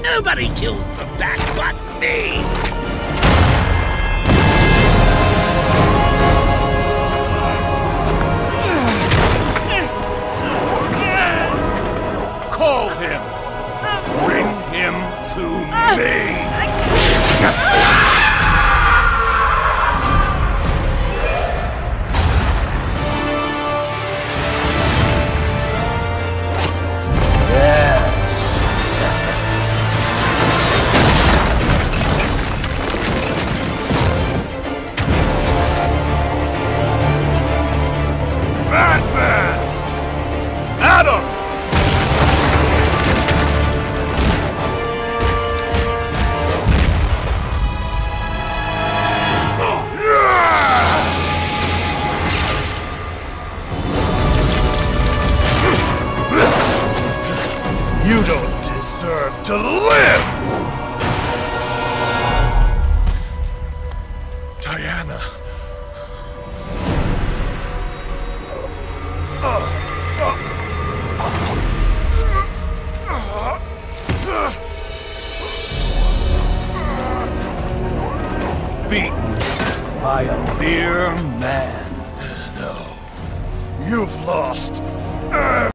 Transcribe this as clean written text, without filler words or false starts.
Nobody kills the bat but me! Call him! Bring him to me! Batman! Adam! You don't deserve to live! Diana. Beaten by a mere man. No. You've lost